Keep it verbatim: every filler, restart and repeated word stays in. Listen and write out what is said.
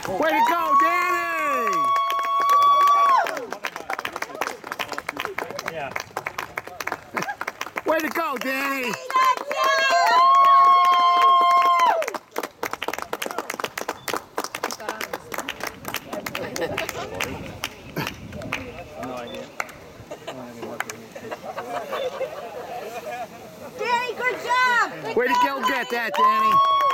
Way to go, Danny! Yeah. Way to go, Danny! No idea. Danny, good job! Way to go get that, Danny!